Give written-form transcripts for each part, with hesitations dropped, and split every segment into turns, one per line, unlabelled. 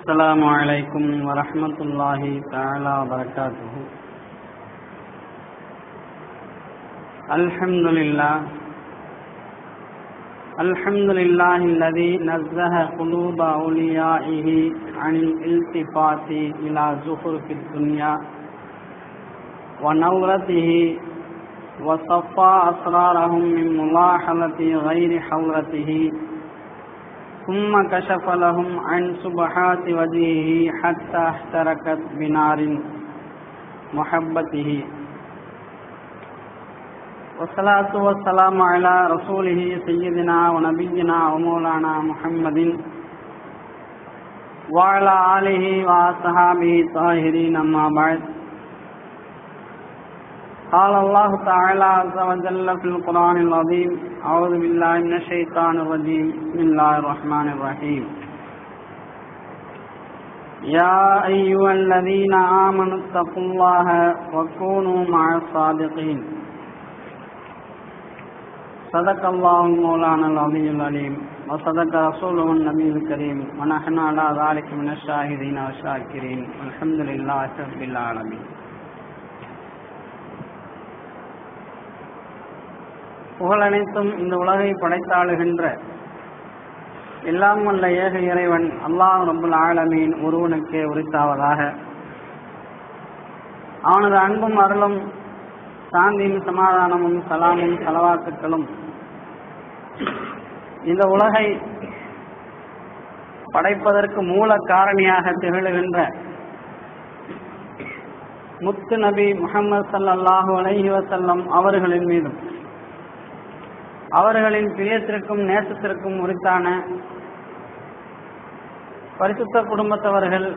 السلام عليكم ورحمة الله تعالى وبركاته. الحمد لله الذي نزه قلوب أوليائه عن الالتفات إلى زخرف الدنيا ونورته وصفى أسرارهم من ملاحظة غير حضرته ثم كشف لهم عن سبحات وجهه حتى احترقت بنار محبته والصلاة والسلام على رسوله سيدنا ونبينا ومولانا محمد وعلى آله وأصحابه الطاهرين أما بعد. قال الله تعالى عز وجل في القرآن العظيم: أعوذ بالله من الشيطان الرجيم. بسم الله الرحمن الرحيم. يا أيها الذين آمنوا اتقوا الله وكونوا مع الصادقين. صدق الله مولانا العلي العليم وصدق رسوله النبي الكريم ونحن على ذلك من الشاهدين والشاكرين والحمد لله رب العالمين. புகழனைத்தும் இந்த உலகை படைத்தாளுகின்ற எல்லாம் வல்ல ஏக இறைவன் அல்லாஹ் ரப்புல் ஆலமீன் ஒருவனுக்கே உரித்தாவதாக. அவனது அன்பும் அருளும் சாந்தியும் சமாதானமும் சலாமும் சலவாத்துக்களும் இந்த உலகை படைப்பதற்கு மூல காரணியாக திகழுகின்ற முத்து நபி முஹம்மது ஸல்லல்லாஹு அலைஹி வஸல்லம் அவர்களின் மீதும் அவர்களின் பிரியத்திற்கும் நேசத்திற்கும் உரித்தான பரிசுத்த குடும்பத்தவர்கள்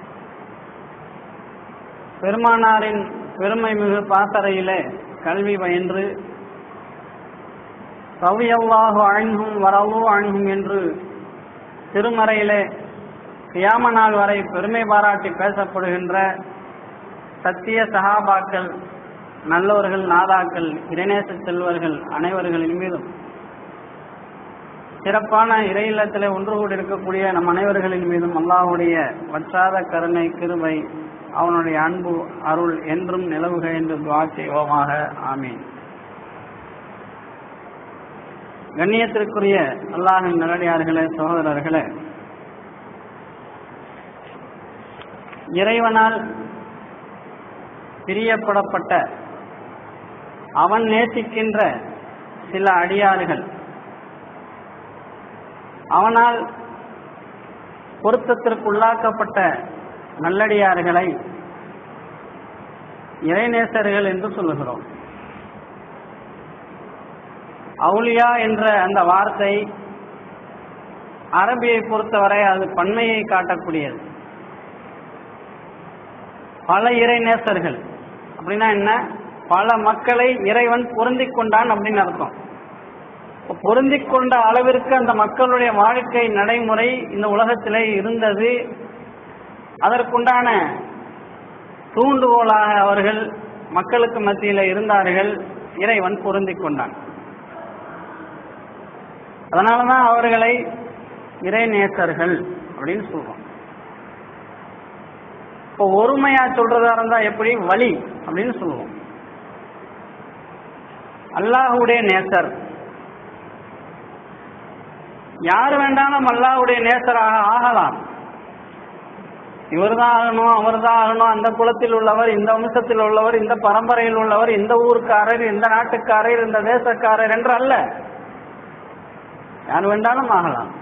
பெருமானாரின் பெருமை மிகு பாசறையிலே கல்வி பயின்று ரலியல்லாஹு அன்ஹும் வரது அன்ஹும் என்று திருமறையிலே கியாம நாள் வரை பெருமை பாராட்டி பேசப்படுகின்ற சத்திய சஹாபாக்கள், நல்லவர்கள், நாதாக்கள், இறைநேச செல்வர்கள் அனைவர்களின் மீதும் சிறப்பான இறை இல்லத்திலே ஒன்று கூடி இருக்கக்கூடிய நம் அனைவர்களின் மீதும் அல்லாஹ்வுடைய வற்றாத கருணை, கிருபை, அவனுடைய அன்பு, அருள் என்றும் நிலவுக என்று துஆ செய்வோமாக. ஆமீன். கண்ணியத்திற்குரிய அல்லாஹ்வின் நல்லடியார்களே, சகோதரர்களே, இறைவனால் பிரியப்படப்பட்ட அவன் நேசிக்கின்ற சில அடியார்கள், அவனால் பொருத்தத்திற்குள்ளாக்கப்பட்ட நல்லடியார்களை இறைநேசர்கள் என்று சொல்லுகிறோம். அவுலியா என்ற அந்த வார்த்தை அரபியை பொறுத்தவரை அது பன்மையை காட்டக்கூடியது. பல இறைநேசர்கள் அப்படின்னா என்ன? பல மக்களை இறைவன் பொருந்திக் கொண்டான் அப்படின்னு அர்த்தம். பொருந்திக் கொண்ட அளவிற்கு அந்த மக்களுடைய வாழ்க்கை நடைமுறை இந்த உலகத்திலே இருந்தது. அதற்குண்டான தூண்டுகோலாக அவர்கள் மக்களுக்கு மத்தியில் இருந்தார்கள். இறைவன் பொருந்திக் கொண்டான். அதனாலதான் அவர்களை இறைநேசர்கள் அப்படின்னு சொல்றோம். இப்போ ஒருமையா சொல்றதா இருந்தா எப்படி? வலி அப்படின்னு சொல்லுவோம். அல்லாஹ்வுடைய நேசர் யார் வேண்டாலும் அல்லாஹ்வுடைய நேசராக ஆகலாம். இவர்தான் ஆகணும், அவர்தான் ஆகணும், அந்த குலத்தில் உள்ளவர், இந்த வம்சத்தில் உள்ளவர், இந்த பரம்பரையில் உள்ளவர், இந்த ஊருக்காரர், இந்த நாட்டுக்காரர், இந்த தேசக்காரர் என்று அல்ல, யார் வேண்டாலும் ஆகலாம்.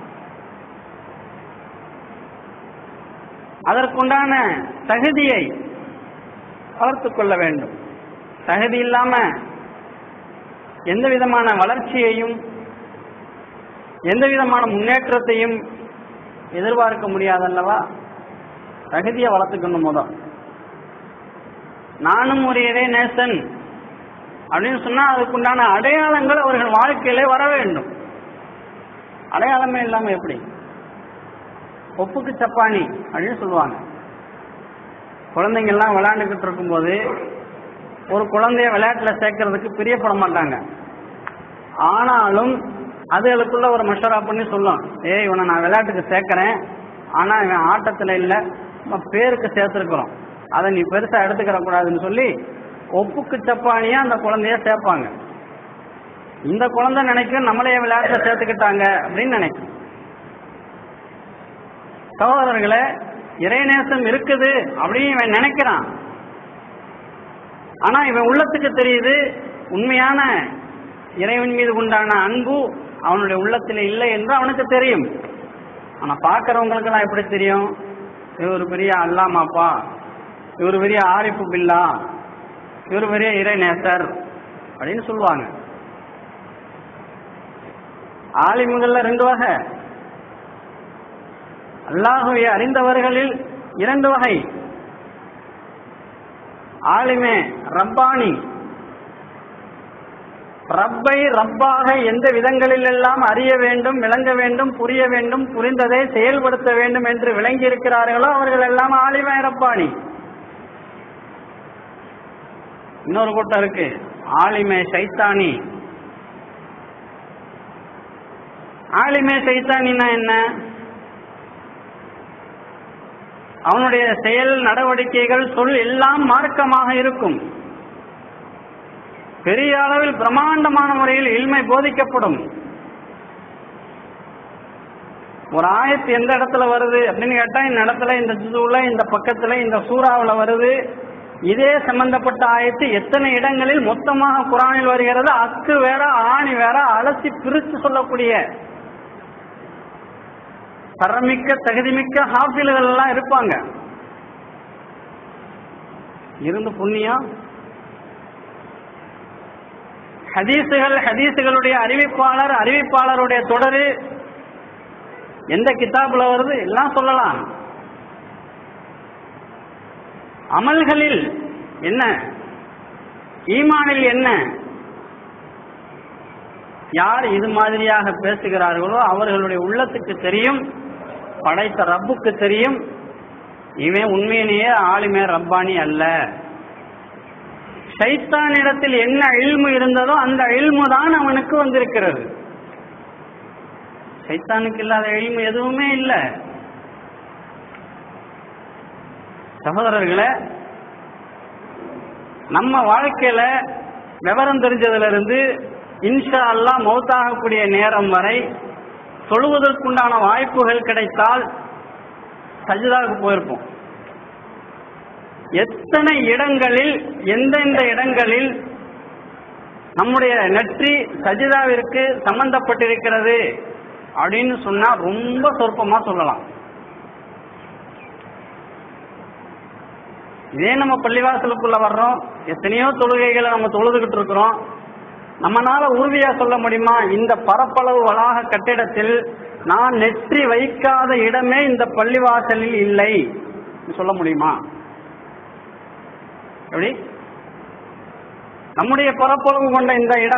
அதற்குண்டான தகுதியை வளர்த்து கொள்ள வேண்டும். தகுதி இல்லாம எந்த விதமான வளர்ச்சியையும் எந்த விதமான முன்னேற்றத்தையும் எதிர்பார்க்க முடியாதல்லவா? தகுதியை வளர்த்துக்கணும். முதல் நானும் ஒரு இறைநேசன் அப்படின்னு சொன்னா அதுக்குண்டான அடையாளங்கள் அவர்கள் வாழ்க்கையிலே வர வேண்டும். அடையாளமே இல்லாம எப்படி? ஒப்புக்கு சப்பானி அப்படின்னு சொல்லுவாங்க. குழந்தைங்கள்லாம் விளையாண்டுக்கிட்டு இருக்கும்போது ஒரு குழந்தைய விளையாட்டுல சேர்க்கறதுக்கு பிரியப்பட மாட்டாங்க. ஆனாலும் அதுகளுக்குள்ள ஒரு மஷரா பண்ணி சொல்லும், இவனை நான் விளையாட்டுக்கு சேர்க்கிறேன், ஆனா இவன் ஆட்டத்துல இல்ல, பேருக்கு சேர்த்திருக்கிறோம், அதை நீ பெருசா எடுத்துக்கிற கூடாதுன்னு சொல்லி ஒப்புக்கு சப்பானியா அந்த குழந்தைய சேர்ப்பாங்க. இந்த குழந்தை நினைக்கும் நம்மளைய விளையாட்டுல சேர்த்துக்கிட்டாங்க அப்படின்னு நினைக்கும். சகோதரர்களே, இறைநேசம் இருக்குது அப்படின்னு இவன் நினைக்கிறான். ஆனா இவன் உள்ளத்துக்கு தெரியுது உண்மையான இறைவன் மீது உண்டான அன்பு அவனுடைய உள்ளத்தில் இல்லை என்று அவனுக்கு தெரியும். ஆனா பார்க்கிறவங்களுக்கு எல்லாம் எப்படி தெரியும்? இவர் பெரிய அல்லாமாப்பா, இவர் பெரிய ஆரிஃபு பில்லா, இவர் பெரிய இறைநேசர் அப்படின்னு சொல்லுவாங்க. ஆலிம்கள்ல 2 வகை, அல்லாஹ்வை அறிந்தவர்களில் 2 வகை. ஆலிமே ரப்பானி, ரப்பை ரப்பாக எந்த விதங்களில் எல்லாம் அறிய வேண்டும், விளங்க வேண்டும், புரிய வேண்டும், புரிந்ததை செயல்படுத்த வேண்டும் என்று விளங்கி இருக்கிறார்களோ அவர்கள் எல்லாம் ஆலிமே ரப்பானி. இன்னொரு கூட்டம் இருக்கு, ஆலிமே சைத்தானி. ஆலிமே சைத்தானின்னா என்ன? அவனுடைய செயல், நடவடிக்கைகள், சொல் எல்லாம் மார்க்கமாக இருக்கும். பெரிய அளவில் பிரம்மாண்டமான முறையில் இல்மை போதிக்கப்படும். ஒரு ஆயத்து எந்த இடத்துல வருது அப்படின்னு கேட்டா, இந்த இடத்துல, இந்த ஜுதுல, இந்த பக்கத்துல, இந்த சூறாவுல வருது. இதே சம்பந்தப்பட்ட ஆயத்து எத்தனை இடங்களில் மொத்தமாக குர்ஆனில் வருகிறது, அக்கு வேற ஆணி வேற அலசி பிரித்து சொல்லக்கூடிய தரமிக்க தகுதிமிக்க ஹாஃபில்கள் எல்லாம் இருப்பாங்க. இருந்து புண்ணியம். ஹதீசுகளுடைய அறிவிப்பாளருடைய தொடரு எந்த கிதாபுல வருது எல்லாம் சொல்லலாம். அமல்களில் என்ன, ஈமானில் என்ன, யார் இது மாதிரியாக பேசுகிறார்களோ அவர்களுடைய உள்ளத்துக்கு தெரியும், படைத்த ரப்புக்கு தெரியும், இவன் உண்மையிலேயே ஆலிமே ரப்பானி அல்ல. ஷைத்தானிடத்தில் என்ன இல்மு இருந்ததோ அந்த இல்மு தான் அவனுக்கு வந்திருக்கிறது. ஷைத்தானுக்கு இல்லாத இல்மு எதுவுமே இல்லை. சகோதரர்களே, நம்ம வாழ்க்கையில விவரம் தெரிஞ்சதுல இருந்து இன்ஷா அல்லாஹ் மௌத்தாகக்கூடிய நேரம் வரை தொழுவதற்குண்டான வாய்ப்புகள் கிடைத்தால் சஜ்தாவுக்கு போயிருப்போம். எத்தனை இடங்களில், எந்தெந்த இடங்களில் நம்முடைய நெற்றி சஜ்தாவிற்கு சம்பந்தப்பட்டிருக்கிறது அப்படின்னு சொன்னா ரொம்ப சொற்பமா சொல்லலாம். இதே நம்ம பள்ளிவாசலுக்குள்ள வர்றோம், எத்தனையோ தொழுகைகளை நம்ம தொழுதுகிட்டு இருக்கிறோம். நம்மளால உறுதியா சொல்ல முடியுமா, இந்த பரப்பளவு வளாக கட்டிடத்தில் நான் நெற்றி வைக்காத இடமே இந்த பள்ளிவாசலில் இல்லை சொல்ல முடியுமா? எப்படி? நம்முடைய பரப்பளவு கொண்ட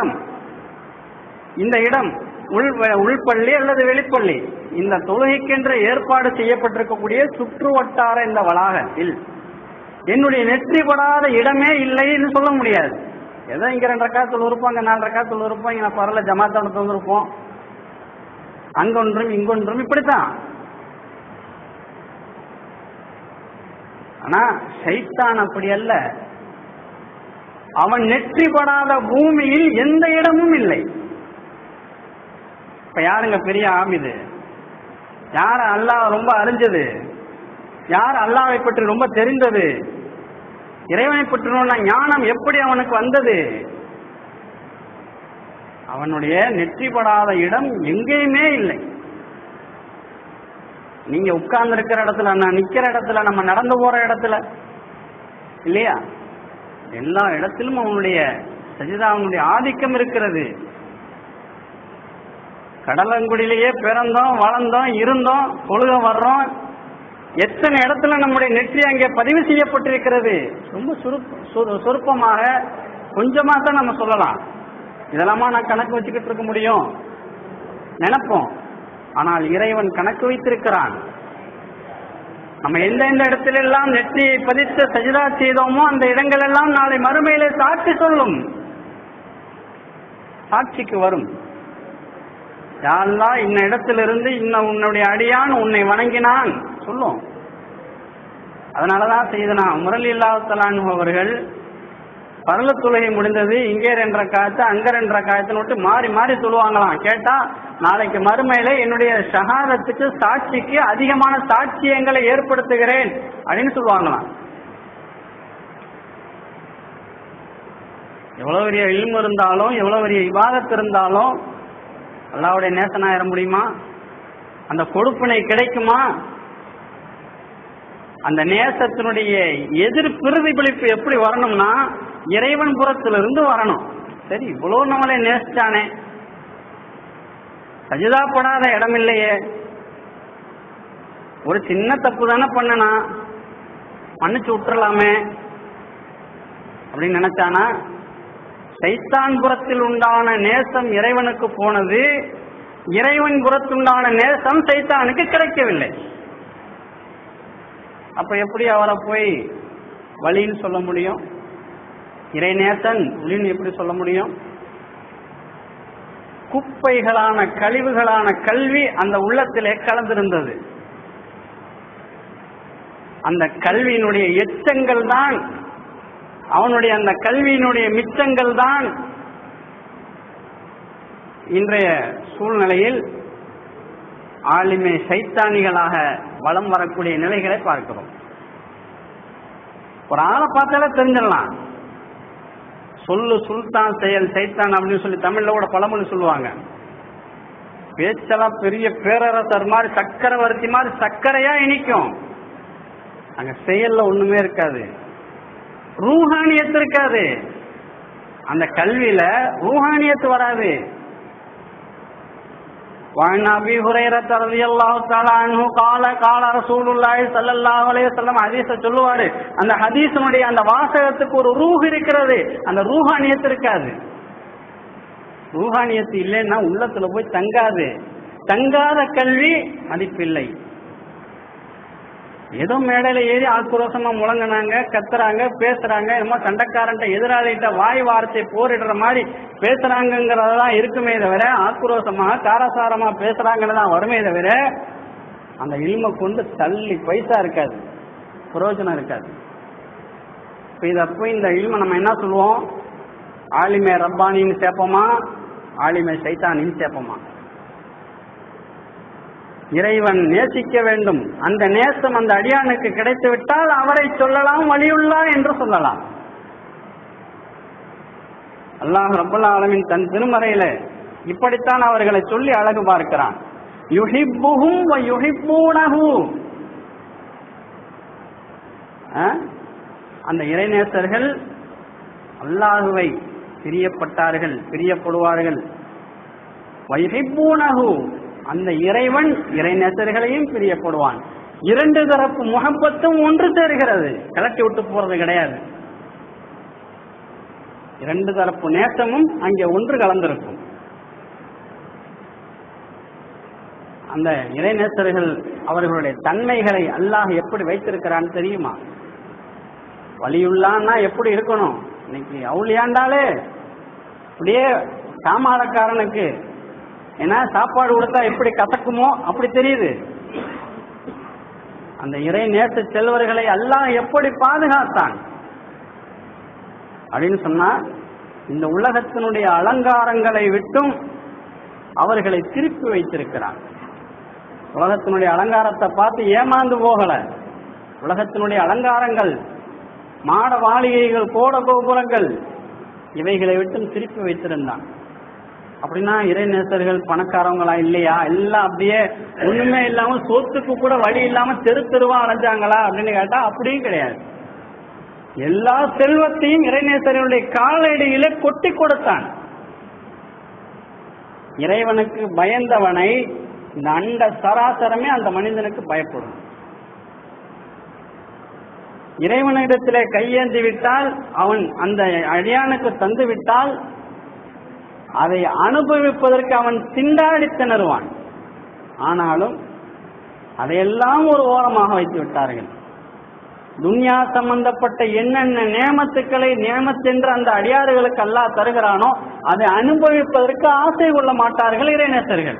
இந்த இடம் உள்பள்ளி அல்லது வெளிப்பள்ளி, இந்த தொழுகைக்கென்று ஏற்பாடு செய்யப்பட்டிருக்கக்கூடிய சுற்று வட்டார இந்த வளாகத்தில் என்னுடைய நெற்றி படாத இடமே இல்லைன்னு சொல்ல முடியாது. ஏதோ இங்க 2 ரக்காத்துல இருப்போம், அங்க 4 ரக்காத்துல இருப்போம், இங்க பரல ஜமாத்தோட தந்திருப்போம், அங்கொன்றும் இங்கொன்றும் இப்படித்தான். ஆனா ஷைத்தான் அப்படி அல்ல. அவன் நெற்றி படாத பூமியில் எந்த இடமும் இல்லை. இப்ப யாருங்க பெரிய ஆமிது? யார அல்லாஹ் ரொம்ப அறிஞ்சது? யார் அல்லாஹ்வை பற்றி ரொம்ப தெரிந்தது? இறைவனை பற்றின ஞானம் எப்படி அவனுக்கு வந்தது? அவனுடைய நெற்றி படாத இடம் எங்கேயுமே இல்லை. நீங்க உட்கார்ந்து இருக்கிற இடத்துல, நான் நிக்கிற இடத்துல, நம்ம நடந்து போற இடத்துல இல்லையா, எல்லா இடத்திலும் அவனுடைய சஜிதா, அவனுடைய ஆதிக்கம் இருக்கிறது. கடலங்குடியிலேயே பிறந்தோம், வளர்ந்தோம், இருந்தோம், தொழுக வர்றோம். எத்தனை இடத்துல நம்முடைய நெற்றி அங்கே பதிவு செய்யப்பட்டிருக்கிறது. ரொம்ப சுருப்பமாக கொஞ்சமா தான் நம்ம சொல்லலாம். இதெல்லாமா நான் கணக்கு வச்சுக்கிட்டு இருக்க முடியும் நினைப்போம். ஆனால் இறைவன் கணக்கு வைத்திருக்கிறான். நம்ம எந்தெந்த இடத்துல எல்லாம் நெற்றியை பதித்து சஜிதா செய்தோமோ அந்த இடங்கள் எல்லாம் நாளை மறுமையிலே சாட்சி சொல்லும், சாட்சிக்கு வரும். யா அல்லாஹ் இன்ன இடத்திலிருந்து உன்னுடைய அடியான் உன்னை வணங்கினான் சொல்லும். அதனாலதான் செய்தனா உமர் ரலியல்லாஹு அன்ஹு அவர்கள் பரல தொழுகை முடிந்தது, இங்கே 2 ரக்காத்து அங்க 2 ரக்காத்துன்னு விட்டு மாறி மாறி சொல்லுவாங்களாம். கேட்டா நாளைக்கு மறுமையில என்னுடைய ஷஹாதத்துக்கு சாட்சிக்கு அதிகமான சாட்சியங்களை ஏற்படுத்துகிறேன் அப்படின்னு சொல்லுவாங்களாம். எவ்வளவு பெரிய இல்மு இருந்தாலும் எவ்வளவு பெரிய இபாதத் இருந்தாலும் அல்லாஹ்வுடைய நேசனாயிர முடியுமா? அந்த கொடுப்பினை கிடைக்குமா? அந்த நேசத்தினுடைய எதிர் பிரதிபலிப்பு எப்படி வரணும்னா இறைவன் புறத்திலிருந்து வரணும். சரி, இவ்வளவு நம்மளே நேசிச்சானே, சஜிதாப்படாத இடம் இல்லையே, ஒரு சின்ன தப்பு தானே பண்ணனா, மன்னிச்சு விட்டுறலாமே அப்படின்னு நினைச்சானா? சைத்தான் புறத்தில் உண்டான நேசம் இறைவனுக்கு போனது, இறைவன் புறத்துண்டான நேசம் சைத்தானுக்கு கிடைக்கவில்லை. அப்ப எப்படி அவரை போய் வழின்னு சொல்ல முடியும்? இறைநேசன் வழின்னு எப்படி சொல்ல முடியும்? குப்பைகளான கழிவுகளான கல்வி அந்த உள்ளத்திலே கலந்திருந்தது. அந்த கல்வியினுடைய எச்சங்கள் தான், அவனுடைய அந்த கல்வியினுடைய மிச்சங்கள் தான் இன்றைய சூழ்நிலையில் ஆலிமே சைத்தானிகளாக வலம் வரக்கூடிய நிலைகளை பார்க்கிறோம். ஒரு ஆளை பார்த்தாலே தெரிஞ்சிடலாம், சொல்லு சுல்தான் செயல் சைத்தான் அப்படின்னு சொல்லி தமிழ்ல கூட பழமொழி சொல்லுவாங்க. பேச்செல்லாம் பெரிய பேரரசர் மாதிரி சக்கரவர்த்தி மாதிரி சக்கரையா இனிக்கும், அங்க செயல்ல ஒண்ணுமே இருக்காது, ரூஹானியத்து இருக்காது. அந்த கல்வியில ரூஹானியத்து வராது. وعن ابي هريره رضي الله تعالى عنه قال قال رسول الله صلى الله عليه وسلم ஹதீஸ சொல்லுவாரு. அந்த ஹதீஸனுடைய அந்த வாசகத்துக்கு ஒரு ரூஹ் இருக்கிறது, அந்த ரூஹானியத்து இருக்காது. ரூஹானியத்து இல்லைன்னா உள்ளத்துல போய் தங்காது. தங்காத கல்வி மதிப்பில்லை. ஏதோ மேடையில ஏறி ஆக்ரோஷமா முழங்கினாங்க, கத்துறாங்க, பேசுறாங்க, என்னமோ சண்டைக்காரன்ட்ட எதிராளிகிட்ட வாய் வார்த்தை போரிடுற மாதிரி பேசுறாங்கிறதான் இருக்குமே தவிர, ஆக்ரோஷமா காரசாரமா பேசுறாங்கன்னு வருமே தவிர அந்த இல்மை கொண்டு தள்ளி பைசா இருக்காது, பிரயோஜனம் இருக்காது. இந்த இல்மை நம்ம என்ன சொல்லுவோம்? ஆலிமே ரப்பானின்னு சேர்ப்போமா, ஆலிமே சைத்தானின்னு சேர்ப்போமா? இறைவன் நேசிக்க வேண்டும். அந்த நேசம் அந்த அடியானுக்கு கிடைத்து விட்டால் அவரை சொல்லலாம் வலியுள்ளார் என்று சொல்லலாம். அல்லாஹ் ரப்பல் ஆலமீன் தன் திருமறையில இப்படித்தான் அவர்களை சொல்லி அழகு பார்க்கிறான். யுஹிப்புஹும் வ யுஹிப்பூனஹு. அந்த இறைநேசர்கள் அல்லாஹ்வை பிரியப்பட்டார்கள், பிரியப்படுவார்கள். வ யுஹிப்பூனஹு, அந்த இறைவன் இறைநேசர்களையும் பிரியப்படுவான். 2 தரப்பு முஹப்பத்தும் ஒன்று சேர்கிறது, கலட்டி விட்டு போறது கிடையாது. 2 தரப்பு நேசமும் அங்கே ஒன்று கலந்திருக்கும். அந்த இறைநேசர்கள் அவர்களுடைய தன்மைகளை அல்லாஹ் எப்படி வைத்திருக்கிறான்னு தெரியுமா? வலியுள்ளான்னா எப்படி இருக்கணும்? இன்னைக்கு அவுளியாண்டாலே அப்படியே சாமாரக்காரனுக்கு ஏன்னா சாப்பாடு கொடுத்தா எப்படி கசக்குமோ அப்படி தெரியுது. அந்த இறை நேச செல்வர்களை அல்லாஹ் எப்படி பாதுகாத்தான் அப்படின்னு சொன்னா, இந்த உலகத்தினுடைய அலங்காரங்களை விட்டும் அவர்களை திருப்பி வைத்திருக்கிறான். உலகத்தினுடைய அலங்காரத்தை பார்த்து ஏமாந்து போகல. உலகத்தினுடைய அலங்காரங்கள், மாட மாளிகைகள், கோட கோபுரங்கள், இவைகளை விட்டும் திருப்பி வைத்திருந்தான். அப்படின்னா இறைநேசர்கள் பணக்காரவங்களா இல்லையா? எல்லாம் அப்படியே ஒண்ணுமே இல்லாம சொத்துக்கு கூட வழி இல்லாம தெரு தெருவா அலைஞ்சாங்களா அப்படின்னு கேட்டா அப்படியும் கிடையாது. எல்லா செல்வத்தையும் இறைநேசர்களுடைய காலடியில கொட்டி கொடுத்தான். இறைவனுக்கு பயந்தவனை இந்த அண்ட சராசரமே அந்த மனிதனுக்கு பயப்படும். இறைவனிடத்திலே கையேந்தி விட்டால், அவன் அந்த அடியானுக்கு தந்து விட்டால் அதை அனுபவிப்பதற்கு அவன் திண்டாடி திணறுவான். ஆனாலும் அதையெல்லாம் ஒரு ஓரமாக வைத்து விட்டார்கள். துன்யா சம்பந்தப்பட்ட என்னென்ன நியமத்துக்களை நியமத்தென்று அந்த அடியாறுகளுக்கு அல்லாஹ் தருகிறானோ அதை அனுபவிப்பதற்கு ஆசை கொள்ள மாட்டார்கள் இறைநேசர்கள்.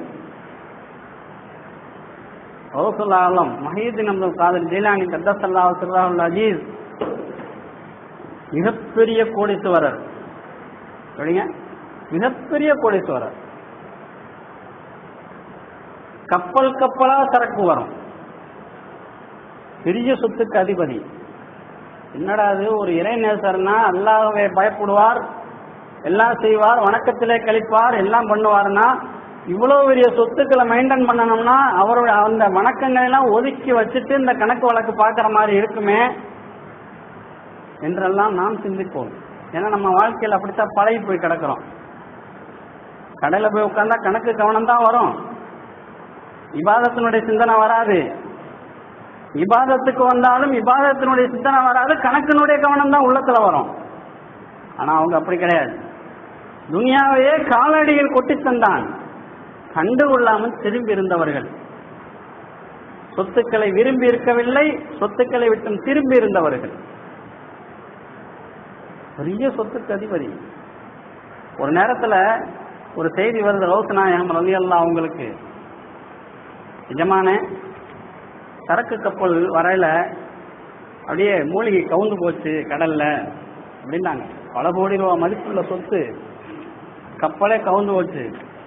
ரசூலுல்லாஹ் மஹீதீன் அப்துல் காதிர் ஜீலானி கத்தஸல்லாஹு சிர்ரஹுல் அஜீஸ் மிகப்பெரிய கோடீஸ்வரர். சரிங்க, மிகப்பெரிய கோடீஸ்வரர். கப்பல் கப்பலா சரக்கு வரும், பெரிய சொத்துக்கு அதிபதி. என்னடா அது, ஒரு இறைநேசர்னா அல்லாஹ்வை பயப்படுவார், எல்லாம் செய்வார், வணக்கத்திலே கழிப்பார், எல்லாம் பண்ணுவார்னா இவ்வளவு பெரிய சொத்துக்களை மெயின்டைன் பண்ணணும்னா அவருடைய அந்த வணக்கங்களை எல்லாம் ஒதுக்கி வச்சுட்டு இந்த கணக்கு வழக்கு பார்க்குற மாதிரி இருக்குமே என்றெல்லாம் நாம் சிந்திப்போம். ஏன்னா நம்ம வாழ்க்கையில் அப்படித்தான் பழகி போய் கிடக்கிறோம். கடையில் போய் உட்கார்ந்தா கணக்கு கவனம் தான் வரும், இபாதத்தினுடைய சிந்தனை வராது. இபாதத்துக்கு வந்தாலும் இபாதத்தினுடைய சிந்தனை வராது, கணக்கினுடைய கவனம் தான் உள்ளத்துல வரும். ஆனா அவங்க அப்படி கிடையாது. துனியாவையே காலடியில் கொட்டி தந்தான், கண்டுகொள்ளாமல் திரும்பி இருந்தவர்கள். சொத்துக்களை விரும்பி இருக்கவில்லை, சொத்துக்களை விட்டு திரும்பி இருந்தவர்கள். பெரிய சொத்துக்கு அதிபதி. ஒரு நேரத்துல ஒரு செய்தி வருது, கௌஸ் நாயகம் ரலியல்லாஹு அவங்களுக்கு, எஜமானே சரக்கு கப்பல் வரையில அப்படியே மூலிகை கவுந்து போச்சு கடல்ல அப்படின்னாங்க. பல கோடி ரூபாய் மதிப்புள்ள சொத்து, கப்பலே கவுந்து போச்சு.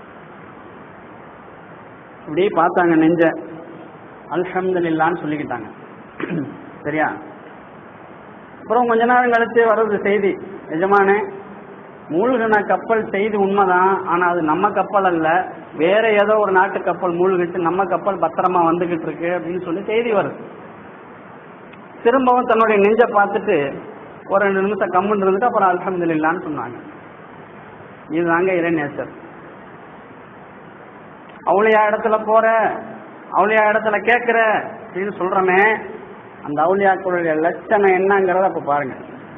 இப்படி பார்த்தாங்க நெஞ்ச, அல்ஹம்துலில்லாஹ்னு சொல்லிக்கிட்டாங்க. சரியா? அப்புறம் கொஞ்ச நேரம் கழிச்சு வருது செய்தி, எஜமானே மூழ்கின கப்பல் செய்தி உண்மைதான், ஆனா அது நம்ம கப்பல் அல்ல, வேற ஏதோ ஒரு நாட்டு கப்பல் மூழ்கிட்டு நம்ம கப்பல் பத்திரமா வந்துகிட்டு இருக்கு அப்படின்னு சொல்லி செய்தி வருது. திரும்பவும் தன்னுடைய நெஞ்ச பார்த்துட்டு ஒரு 2 நிமிஷம் கம்முன்னு இருந்துட்டு அப்புறம் அல்ஹம்துலில்லாஹ்னு சொன்னாங்க. இதுதாங்க இறைநேசர். அவுளியா இடத்துல போற, அவுளியா இடத்துல கேட்கிற அப்படின்னு சொல்றமே, அந்த அவுளியாக்களுடைய லட்சணம் என்னங்கிறத அப்ப பாருங்க.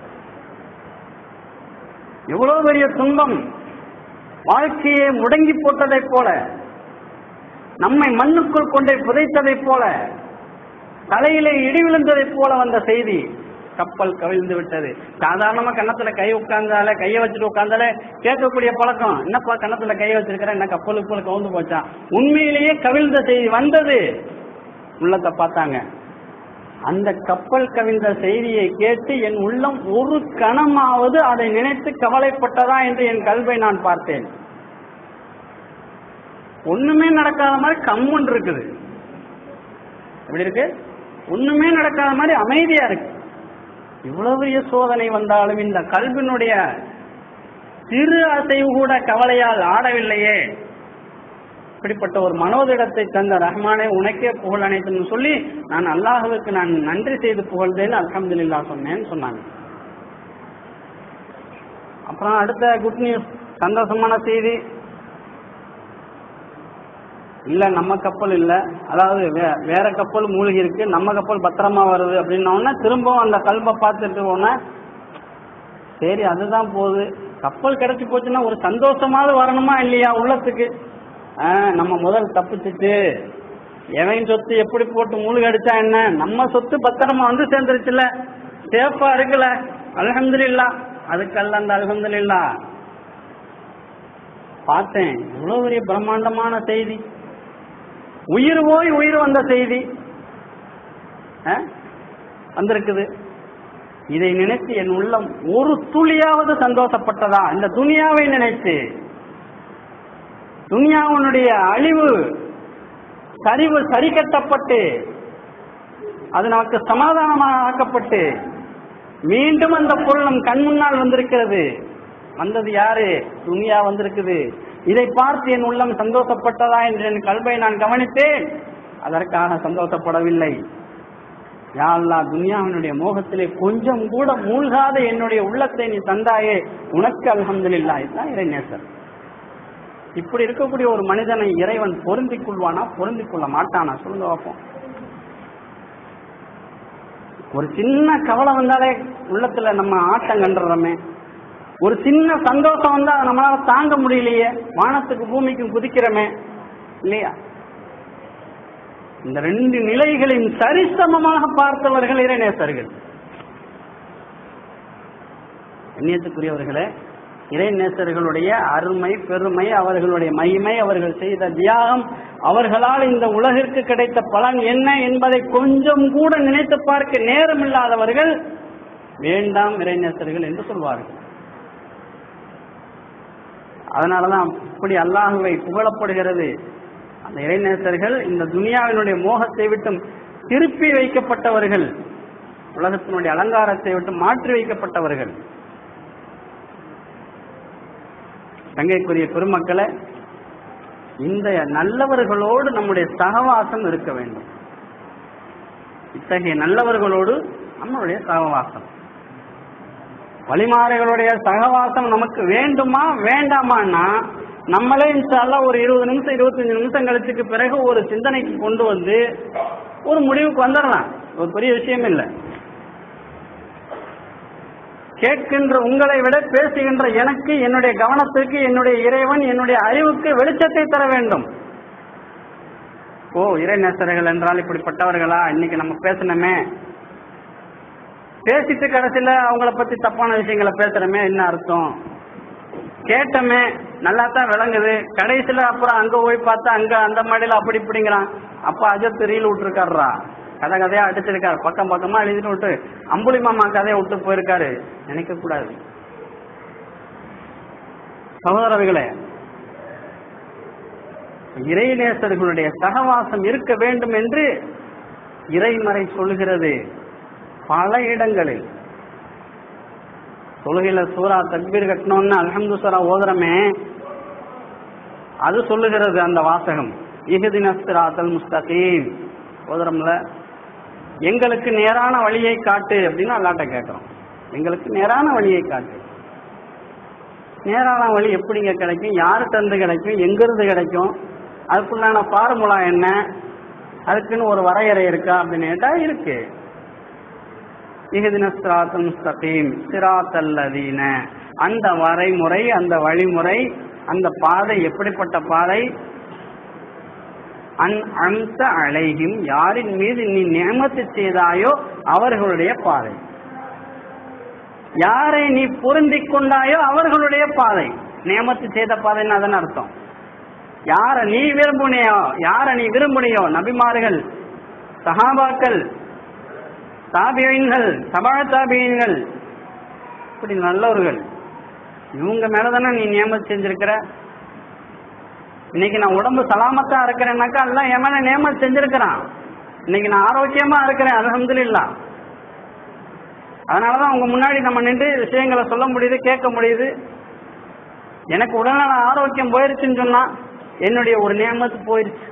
எவ்வளவு பெரிய துன்பம், வாழ்க்கையை முடங்கி போட்டதை போல, நம்மை மண்ணுக்குள் கொண்டே புதைத்ததை போல, தலையிலே இடி விழுந்ததை போல வந்த செய்தி. கப்பல் கவிழ்ந்து விட்டது. சாதாரணமா கன்னத்துல கை உட்கார்ந்தாலே, கையை வச்சுட்டு உட்கார்ந்தாலே கேட்கக்கூடிய பழக்கம், என்னப்பா கன்னத்துல கையை வச்சிருக்கிற, என்ன கப்பலுக்கு போல கவுந்து போச்சா. உண்மையிலேயே கவிழ்ந்த செய்தி வந்தது. உள்ளத்தை பார்த்தாங்க. அந்த கப்பல் கவிழ்ந்த செய்தியை கேட்டு என் உள்ளம் ஒரு கணமாவது அதை நினைத்து கவலைப்பட்டதா என்று என் கல்வை நான் பார்த்தேன். ஒண்ணுமே நடக்காத மாதிரி கம்முன்னு இருக்குது. எப்படி இருக்கு? ஒண்ணுமே நடக்காத மாதிரி அமைதியா இருக்கு. இவ்வளவு பெரிய சோதனை வந்தாலும் இந்த கல்வினுடைய சிறு அசைவு கூட கவலையால் ஆடவில்லையே. இப்படிப்பட்ட ஒரு மனோதிடத்தை தந்த ரஹ்மானே உனக்கே புகழ் அனைத்துன்னு சொல்லி நான் அல்லாஹ்வுக்கு நான் நன்றி செய்து புகழ்ந்தேன், அல்ஹம்துலில்லாஹ் சொன்னேன்னு சொன்னாங்க. அப்புறம் அடுத்த குட் நியூஸ், சந்தோஷமான செய்தி. இல்ல நம்ம கப்பல் இல்ல, அதாவது வேற கப்பல் மூழ்கி இருக்கு, நம்ம கப்பல் பத்திரமா வருது அப்படின்னா திரும்பவும் அந்த கல்பை பார்த்துட்டு போன, சரி அதுதான் போகுது, கப்பல் கிடைச்சி போச்சுன்னா ஒரு சந்தோஷமாவது வரணுமா இல்லையா உள்ளத்துக்கு. நம்ம முதல் தப்பிச்சுட்டு, எவன் சொத்து எப்படி போட்டு மூழ்கி அடிச்சா என்ன, நம்ம சொத்து பத்திரமா வந்து சேர்ந்துருச்சுல, சேஃபா இருக்குல்ல, அல்ஹம்துலில்லாஹ். அதுக்கல்ல அந்த அல்ஹம்துலில்லாஹ். பார்த்தேன் இவ்வளவு பெரிய பிரம்மாண்டமான செய்தி, உயிர் போய் உயிர் வந்த செய்தி வந்திருக்குது. இதை நினைத்து என் உள்ளம் ஒரு துளியாவது சந்தோஷப்பட்டதா? இந்த துனியாவை நினைத்து, துனியாவுடைய அழிவு சரிவு சரி கட்டப்பட்டு அது நமக்கு சமாதானமாக ஆக்கப்பட்டு மீண்டும் அந்த பொருள் நம் கண் முன்னால் வந்திருக்கிறது. வந்தது யாரு? துனியா வந்திருக்குது. இதை பார்த்து என் உள்ளம் சந்தோஷப்பட்டதா என்று என் கல்வை நான் கவனித்தேன். அதற்காக சந்தோஷப்படவில்லை. யா அல்லாஹ், துனியாவினுடைய மோகத்திலே கொஞ்சம் கூட மூழ்காத என்னுடைய உள்ளத்தை நீ தந்தாயே, உனக்கு அல்ஹம்துலில்லாஹ். இதுதான் இறைநேசர். இப்படி இருக்கக்கூடிய ஒரு மனிதனை இறைவன் பொருந்திக் கொள்வானா, பொருந்திக் கொள்ள மாட்டானா? சொல்லுங்க பார்ப்போம். ஒரு சின்ன கவலை வந்தாலே உள்ளத்துல நம்ம ஆட்டம் கண்டுறோமே, ஒரு சின்ன சந்தோஷம் வந்தா நம்மளால தாங்க முடியலையே, வானத்துக்கு பூமிக்கும் குதிக்கிறோமே இல்லையா? இந்த ரெண்டு நிலைகளையும் சரிசமமாக பார்த்தவர்கள் இறைநேசர்கள். கண்ணியத்துக்குரியவர்களே, இறைநேசர்களுடைய அருமை, பெருமை, அவர்களுடைய மகிமை, அவர்கள் செய்த தியாகம், அவர்களால் இந்த உலகிற்கு கிடைத்த பலன் என்ன என்பதை கொஞ்சம் கூட நினைத்து பார்க்க நேரம் இல்லாதவர்கள் வேண்டாம் இறைநேசர்கள் என்று சொல்வார்கள். அதனாலதான் இப்படி அல்லாஹுவை புகழப்படுகிறது. அந்த இறைநேசர்கள் இந்த துனியாவினுடைய மோகத்தை விட்டும் திருப்பி வைக்கப்பட்டவர்கள், உலகத்தினுடைய அலங்காரத்தை விட்டு மாற்றி வைக்கப்பட்டவர்கள். தங்கைக்குரிய பெருமக்களை, இந்த நல்லவர்களோடு நம்முடைய சகவாசம் இருக்க வேண்டும். இத்தகைய நல்லவர்களோடு நம்மளுடைய சகவாசம், வழிமாறுகளுடைய சகவாசம் நமக்கு வேண்டுமா வேண்டாமான்னா நம்மளே இன்ஷால்லா ஒரு 20 நிமிஷம் 25 நிமிஷம் கழிச்சுக்கு பிறகு ஒரு சிந்தனைக்கு கொண்டு வந்து ஒரு முடிவுக்கு வந்துடலாம். ஒரு பெரிய விஷயம் இல்லை. கேட்கின்ற உங்களை விட பேசுகின்ற எனக்கு, என்னுடைய கவனத்திற்கு என்னுடைய இறைவன் என்னுடைய அறிவுக்கு வெளிச்சத்தை தர வேண்டும். ஓ, இறைநேசர்கள் என்றால் இப்படிப்பட்டவர்களா? இன்னைக்கு நம்ம பேசணுமே, பேசிட்டு கடைசியில அவங்கள பத்தி தப்பான விஷயங்களை பேசுறமே என்ன அர்த்தம்? கேட்டமே நல்லா தான் விளங்குது, கடைசியில அப்புறம் அங்க போய் பார்த்தா அங்க அந்த மாடியில அப்படி இப்படிங்கிறான். அப்ப அஜத் ரீல் விட்டுருக்காருரா, கதை கதையா அடிச்சிருக்காரு, பக்கம் பக்கமா எழுதிட்டு விட்டு அம்புலி மாமா கதையை விட்டு போயிருக்காரு. நினைக்க கூடாது சகோதரர்களே. இறைநேசர்களுடைய சகவாசம் இருக்க வேண்டும் என்று இறைமறை சொல்லுகிறது பல இடங்களில். தொழுகையில சூரா தக்பீர் கட்டணும்னு அல்ஹம்து சூரா ஓதுறமே, அது சொல்லுகிறது அந்த வாசகம், இஹ்தினஸ் ஸிராத்தல் முஸ்தகீம் ஓதுறோம்ல, எங்களுக்கு நேரான வழியை காட்டு அப்படின்னு அல்லாஹ்ட்ட கேட்கிறோம். எங்களுக்கு நேரான வழியை காட்டு. நேரான வழி எப்படிங்க கிடைக்கும்? யார்கிட்ட இருந்து கிடைக்கும்? எங்கிருந்து கிடைக்கும்? அதுக்குள்ளான ஃபார்முலா என்ன? அதுக்குன்னு ஒரு வரையறை இருக்கா அப்படின்னு கேட்டா இருக்கு. இஹ்தினஸ் ஸிராத்தல் முஸ்தகீம் ஸிராத்தல் லதீன, அந்த வரைமுறை, அந்த வழிமுறை, அந்த பாதை எப்படிப்பட்ட பாதை? அன்அம்த அலைஹிம், யாரின் மீது நீ நிஅமத்து செய்தாயோ அவர்களுடைய பாதை. யாரை நீ பொருந்திக் கொண்டாயோ அவர்களுடைய பாதை. நியமத்து செய்த பாதைன்னு அதன் அர்த்தம். யார நீ விரும்புனியோ, நபிமார்கள், சஹாபாக்கள், தாபியீன்கள், தபா தாபியீன்கள், இப்படி நல்லவர்கள், இவங்க மேலதானே நீ நியமத்து செஞ்சிருக்கிற. இன்னைக்கு நான் உடம்பு சலாமத்தா இருக்கிறேன்னாக்கா எல்லாம் என் மேல நியமத்து செஞ்சிருக்கிறான். இன்னைக்கு நான் ஆரோக்கியமா இருக்கிறேன், அல்ஹம்துலில்லாஹ். அதனாலதான் உங்க முன்னாடி நம்ம நின்று விஷயங்களை சொல்ல முடியுது, கேட்க முடியுது. எனக்கு உடல்நல ஆரோக்கியம் போயிருச்சுன்னு சொன்னா என்னுடைய ஒரு நியமத்து போயிருச்சு.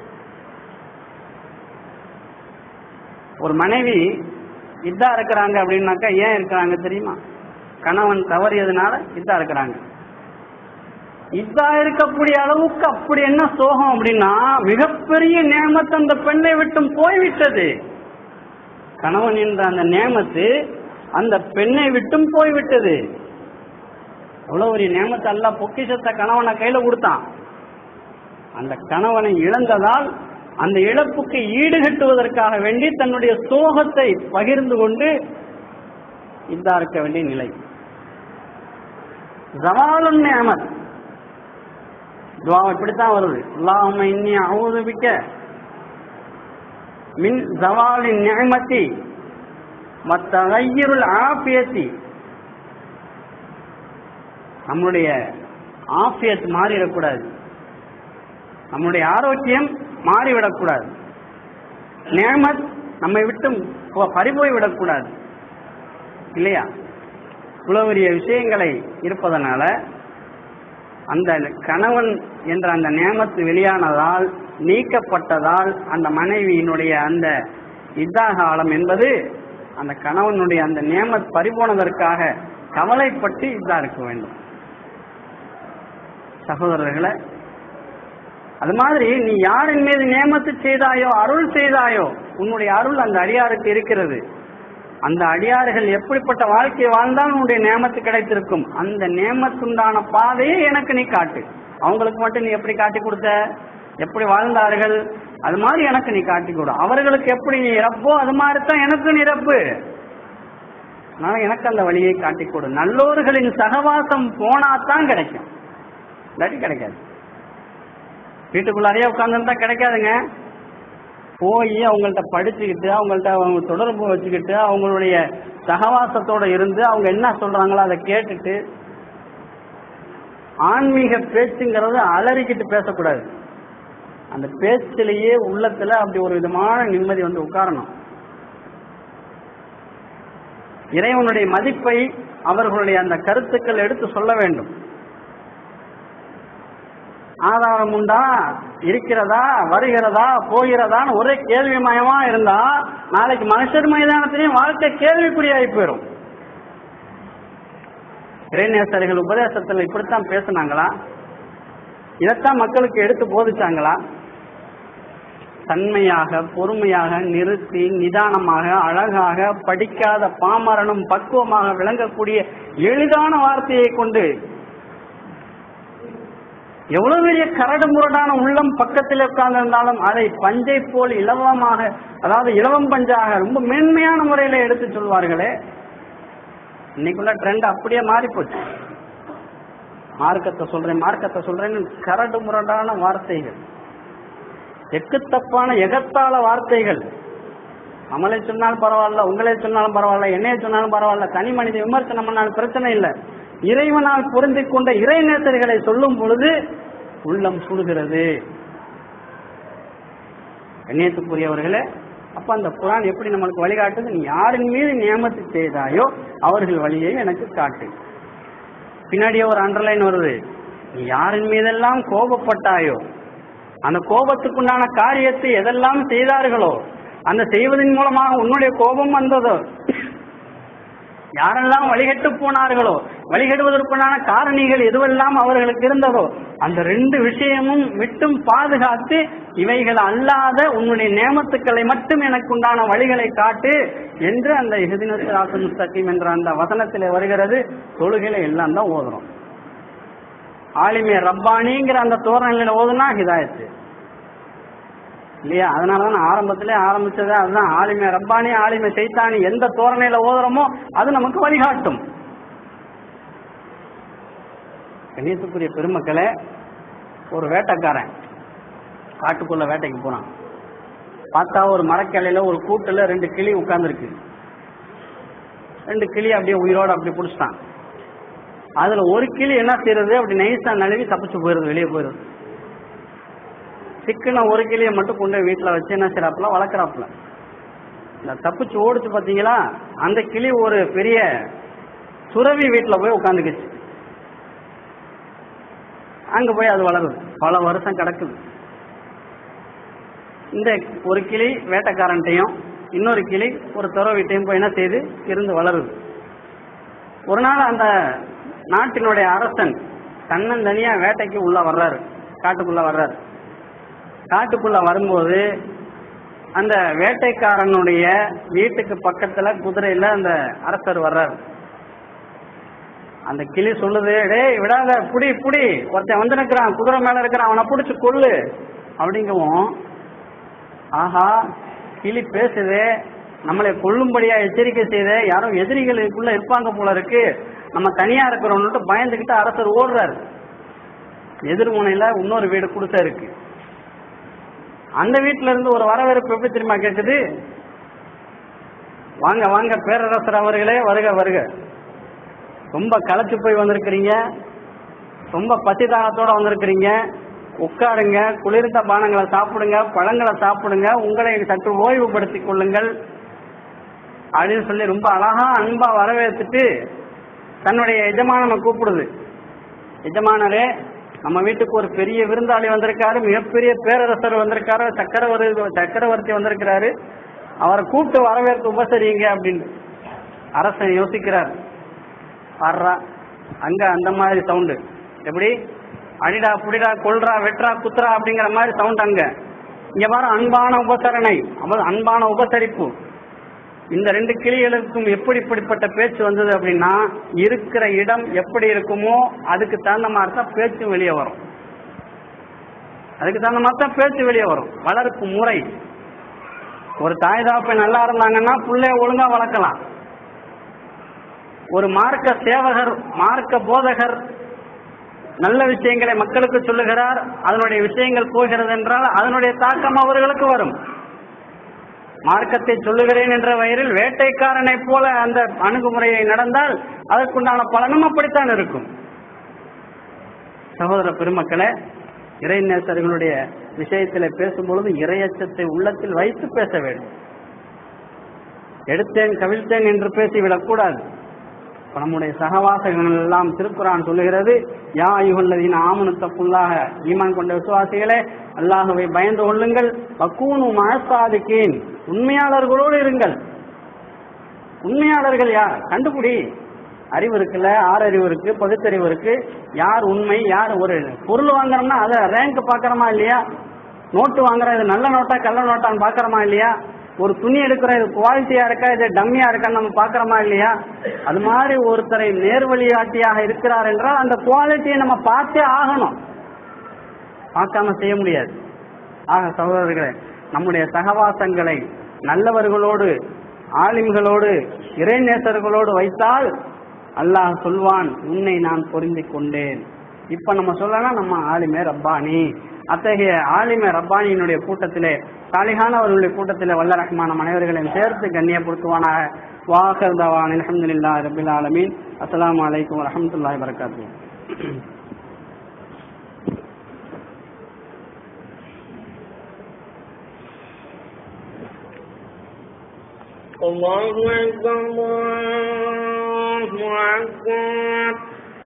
ஒரு மனைவி இதா இருக்கிறாங்க அப்படின்னாக்கா ஏன் இருக்கிறாங்க தெரியுமா? கணவன் தவறியதுனால இதா இருக்கிறாங்க. இதா இருக்கக்கூடிய அளவுக்கு அப்படி என்ன சோகம் அப்படின்னா, மிகப்பெரிய நியமத்து அந்த பெண்ணை விட்டும் போய்விட்டது. கணவன் என்ற அந்த நியமத்து அந்த பெண்ணை விட்டும் போய்விட்டது. அவ்வளவு ஒரு நியமத்து அல்லாஹ் பொக்கிஷத்தை கணவனை கையில கொடுத்தான். அந்த கணவனை இழந்ததால் அந்த இழப்புக்கு ஈடுகட்டுவதற்காக வேண்டி தன்னுடைய சோகத்தை பகிர்ந்து கொண்டு இதா இருக்க வேண்டிய நிலை. ஜவாலுன் நிஅமத் துஆ இப்படித்தான் வருது. அல்லாஹும்ம இன்னி அஊது பிக்க மின் ஜவாலின் நிஅமத்தி வ தகய்யுருல் ஆஃபியத்தி. நம்முடைய ஆஃபியத் மாறிடக்கூடாது, நம்முடைய ஆரோக்கியம் மாறிவிடக்கூடாது, நிஅமத் நம்மை விட்டு பறிபோய் விடக்கூடாது இல்லையா? இவ்வளவு பெரிய விஷயங்களை இருப்பதனால அந்த கணவன் என்ற அந்த நியமத்து வெளியானதால், நீக்கப்பட்டதால், அந்த மனைவியினுடைய அந்த இதாகாலம் என்பது அந்த கணவனுடைய அந்த நியமத் பறிபோனதற்காக கவலைப்பட்டு இதா இருக்க வேண்டும். சகோதரர்களை, அது மாதிரி நீ யாரின் மீது நியமத்து செய்தாயோ, அருள் செய்தாயோ, உன்னுடைய அருள் அந்த அடியாருக்கு இருக்கிறது. அந்த அடியார்கள் எப்படிப்பட்ட வாழ்க்கையை வாழ்ந்தால் உன்னுடைய நியமத்து கிடைத்திருக்கும். அந்த நியமத்துண்டான பாதையை எனக்கு நீ காட்டு. அவங்களுக்கு மட்டும் நீ எப்படி காட்டி கொடுத்த? எப்படி வாழ்ந்தார்கள்? அது மாதிரி எனக்கு நீ காட்டி கொடு. அவர்களுக்கு எப்படி நீ இறப்போ அது மாதிரி தான் எனக்கு நீ இறப்பு. அதனால எனக்கு அந்த வழியை காட்டி கொடு. நல்லோர்களின் சகவாசம் போனாதான் கிடைக்கும், இல்லாட்டி கிடைக்காது. வீட்டுக்குள்ளாரையே உட்கார்ந்துருந்தா கிடைக்காதுங்க. போய் அவங்கள்ட்ட படிச்சுக்கிட்டு, அவங்கள்ட்ட அவங்க தொடர்பு வச்சுக்கிட்டு, அவங்களுடைய சகவாசத்தோட இருந்து அவங்க என்ன சொல்றாங்களோ அதை கேட்டுட்டு, ஆன்மீக பேச்சுங்கிறது அலறிக்கிட்டு பேசக்கூடாது. அந்த பேச்சிலேயே உள்ளத்துல அப்படி ஒரு விதமான நிம்மதி வந்து உட்காரணும். இறைவனுடைய மதிப்பை அவர்களுடைய அந்த கருத்துக்கள் எடுத்து சொல்ல வேண்டும். ஆதாரம் உண்டா, இருக்கிறதா, வருகிறதா, போகிறதான்னு ஒரே கேள்வி மயமா இருந்தா நாளைக்கு மனுஷர் மைதானத்திலையும் வாழ்க்கை கேள்விக்குறியாகி போயிடும். இறைநேசர்கள் உபதேசத்தில் இப்படித்தான் பேசினாங்களா? இதைத்தான் மக்களுக்கு எடுத்து போதிச்சாங்களா? தன்மையாக, பொறுமையாக, நிறுத்தி, நிதானமாக, அழகாக, படிக்காத பாமரனும் பக்குவமாக விளங்கக்கூடிய எளிதான வார்த்தையை கொண்டு எவ்வளவு பெரிய கரடு முரடான உள்ளம் பக்கத்தில் உட்கார்ந்து இருந்தாலும் அதை பஞ்சை போல் இலவமாக, அதாவது இலவம் பஞ்சாக ரொம்ப மேன்மையான முறையில எடுத்து சொல்வார்களே. இன்னைக்குள்ள ட்ரெண்ட் அப்படியே மாறி போச்சு. மார்க்கத்தை சொல்றேன்னு கரடு முரடான வார்த்தைகள், எக்குத்தப்பான எகத்தாள வார்த்தைகள். நம்மளே சொன்னாலும் பரவாயில்ல, உங்களே சொன்னாலும் பரவாயில்ல, என்னைய சொன்னாலும் பரவாயில்ல, தனி மனித விமர்சனம் பண்ணாலும் பிரச்சனை இல்லை. இறைவனால் பொருந்திக் கொண்ட இறைநேசர்களை சொல்லும் பொழுது உள்ளம் சுடுகிறது. கண்ணியத்துக்குரியவர்களே, அப்ப அந்த குர்ஆன் எப்படி நம்மளுக்கு வழிகாட்டுது? நீ யாரின் மீது நியமத்து செய்தாயோ அவர்கள் வழியை எனக்கு காட்டு. பின்னாடியே ஒரு அண்டர்லைன் வருது, நீ யாரின் மீதெல்லாம் கோபப்பட்டாயோ, அந்த கோபத்துக்குண்டான காரியத்தை எதெல்லாம் செய்தார்களோ, அந்த செய்வதன் மூலமாக உன்னுடைய கோபம் வந்ததோ, யாரெல்லாம் வழிகட்டு போனார்களோ, வழிகடுவதற்குண்டான காரணிகள் எதுவெல்லாம் அவர்களுக்கு இருந்ததோ, அந்த ரெண்டு விஷயமும் விட்டும் பாதுகாத்து இவைகள் அல்லாத உன்னுடைய நேமத்துக்களை மட்டும் எனக்கு உண்டான வழிகளை காட்டு என்று அந்த இஹ்தினஸ் ஸிராத்தல் முஸ்தகீம் என்ற அந்த வசனத்திலே வருகிறது. தொழுகையில எல்லாம் தான் ஓதுறோம். ஆலிமே ரப்பானிங்கிற அந்த தோரணையில ஓதுனா ஹிதாயத்து இல்லையா? அதனாலதான் ஆரம்பத்திலே ஆரம்பிச்சது அதுதான். ஆலிமே ரப்பானி, ஆலிமே சைத்தானி எந்த தோரணையில ஓதுறோமோ அது நமக்கு வழிகாட்டும். கண்ணியத்துக்குரிய பெருமக்களே, ஒரு வேட்டைக்காரன் காட்டுக்குள்ள வேட்டைக்கு போனான். பார்த்தா ஒரு மரக்கிளையில ஒரு கூட்டுல 2 கிளி உட்கார்ந்துருக்கு. 2 கிளி அப்படியே உயிரோட அப்படி பிடிச்சிட்டான். அதுல ஒரு கிளி என்ன செய்யறது, அப்படி நைஸா நழுவி தப்பிச்சு போயிருது, வெளியே போயிருது. சிக்கன ஒரு கிளியை மட்டும் கொண்டு வீட்டுல வச்சு என்ன செய்யறாப்புல, வளர்க்குறாப்புல. இந்த தப்பிச்சு ஓடுச்சு பாத்தீங்களா, அந்த கிளி ஒரு பெரிய துறவி வீட்டுல போய் உட்காந்துக்குச்சு. அங்க போய் அது வளருது, பல வருஷம் கிடக்குது. இந்த ஒரு கிளி வேட்டைக்காரன்ட்டையும் இன்னொரு கிளி ஒரு துறவிட்டையும் போய் என்ன செய்து இருந்து வளருது. ஒரு நாள் அந்த நாட்டினுடைய அரசன் தன்னந்தனியா வேட்டைக்கு உள்ள வர்றாரு, காட்டுக்குள்ள வர்றாரு. காட்டுக்குள்ள வரும்போது அந்த வேட்டைக்காரனுடைய வீட்டுக்கு பக்கத்துல குதிரையில அந்த அரசர் வர்றாரு. அந்த கிளி சொல்லுது, டேய் விடாத, புடி புடி, ஒருத்தன் வந்து நிற்கிறான், குதிரை மேல இருக்கிறான், அவனை பிடிச்சு கொள்ளு அப்படிங்கவும், ஆஹா கிளி பேசுது, நம்மளை கொல்லும்படியா எச்சரிக்கை செய்த, யாரும் எதிரிகளுக்குள்ள இருப்பாங்க போல இருக்கு, நம்ம தனியா இருக்கிறோம்னுட்டு பயந்துகிட்டு அரசர் ஓடுறாரு. எதிர்முனையில இன்னொரு வீடு குடிசை இருக்கு. அந்த வீட்டுல இருந்து ஒரு வரவேற்பு எப்படி தெரியுமா கேட்குது, வாங்க வாங்க பேரரசர் அவர்களே, வருக வருக, ரொம்ப களைச்சு போய் வந்திருக்கிறீங்க, ரொம்ப பசிதாகத்தோட வந்திருக்கிறீங்க, உட்காருங்க, குளிர்ந்த பானங்களை சாப்பிடுங்க, பழங்களை சாப்பிடுங்க, உங்களை சற்று ஓய்வுபடுத்திக் கொள்ளுங்கள் அப்படின்னு சொல்லி ரொம்ப அழகா அன்பா வரவேற்றுட்டு தன்னுடைய எஜமானனை கூப்பிடுது. எஜமானரே, நம்ம வீட்டுக்கு ஒரு பெரிய விருந்தாளி வந்திருக்காரு, மிகப்பெரிய பேரரசர் வந்திருக்காரு, சக்கரவர்த்தி வந்திருக்கிறாரு, அவரை கூப்பிட்டு வரவேற்பு உபசரிங்க அப்படின்னு. அரசன் யோசிக்கிறார். வர்றா அங்க அந்த மாதிரி சவுண்டு, எப்படி அடிடா புடிடா கொல்றா வெட்றா குத்துறா அப்படிங்கிற மாதிரி சவுண்ட் அங்க. இங்க பாரு அன்பான உபசரணை, அன்பான உபசரிப்பு. இந்த 2 கிளிகளுக்கும் எப்படி இப்படிப்பட்ட பேச்சு வந்தது அப்படின்னா, இருக்கிற இடம் எப்படி இருக்குமோ அதுக்கு தகுந்த மாதிரி தான் பேச்சும் வெளியே வரும். அதுக்கு தகுந்த மாதிரி தான் பேச்சு வெளியே வரும். வளர்ப்பு முறை, ஒரு தாய் தாப்பை நல்லா இருந்தாங்கன்னா பிள்ளைய ஒழுங்கா வளர்க்கலாம். ஒரு மார்க்க சேவகர், மார்க்க போதகர் நல்ல விஷயங்களை மக்களுக்கு சொல்லுகிறார், அதனுடைய விஷயங்கள் போகிறது என்றால் அதனுடைய தாக்கம் அவர்களுக்கு வரும். மார்க்கத்தை சொல்லுகிறேன் என்ற வயரில் வேட்டைக்காரனை போல அந்த அணுகுமுறையை நடந்தால் அதற்குண்டான பலனும் அப்படித்தான் இருக்கும். சகோதர பெருமக்களே, இறைநேசர்களுடைய விஷயத்தில் பேசும்பொழுது இறையச்சத்தை உள்ளத்தில் வைத்து பேச வேண்டும். எடுத்தேன் கவிழ்த்தேன் என்று பேசிவிடக் கூடாது. நம்முடைய சகவாசங்கள் எல்லாம் திருக்குரான் சொல்லுகிறது, யா அய்யுஹல்லதீன ஆமனு தக்குல்லாஹ, ஈமான் கொண்ட விசுவாசிகளே அல்லாஹ்வை பயந்து கொள்ளுங்கள், வக்கூனு மஅஸ்ஸாதிகீன், உண்மையாளர்களோடு இருங்கள். உண்மையாளர்கள் யார் கண்டுபிடி. அறிவு இருக்குல்ல, ஆறறிவு இருக்கு, பகுத்தறிவு இருக்கு. யார் உண்மை, யார் ஒரு பொருள் வாங்குறோம்னா அதை ரேங்க் பாக்கிறோமா இல்லையா? நோட்டு வாங்குறோம், இது நல்ல நோட்டா கள்ள நோட்டான்னு பாக்கிறோமா இல்லையா? ஒரு துணி எடுக்கிறோம், இது குவாலிட்டியா இருக்கா இது டம்மியா இருக்கான்னு நம்ம பாக்கிறோமா இல்லையா? அது மாதிரி ஒருத்தரை நேர்வழியாட்டியாக இருக்கிறார் என்றால் அந்த குவாலிட்டியை நம்ம பார்த்தே ஆகணும், பார்க்காம செய்ய முடியாது. ஆக சகோதரர்களே, நம்முடைய சகவாசங்களை நல்லவர்களோடு, ஆலிம்களோடு, இறைநேசர்களோடு வைத்தால் அல்லாஹ் சொல்வான், உன்னை நான் பொருந்திக் கொண்டேன். இப்ப நம்ம சொல்லலாம் நம்ம ஆலிமே ரப்பானி. அத்தகைய ஆலிமே ரப்பானியினுடைய கூட்டத்திலே, சாலிஹான அவர்களுடைய கூட்டத்திலே வல்ல ரஹ்மான் அனைவர்களையும் சேர்த்து கண்ணியப்படுத்துவானாக. வாஹிர் தவானில் அல்ஹம்துலில்லாஹி ரப்பில் ஆலமீன். அஸ்ஸலாமு அலைக்கும் வரஹ்மத்துல்லாஹி வபரகாத்துஹு. அல்லாஹு அக்பர், அல்லாஹு அக்பர்.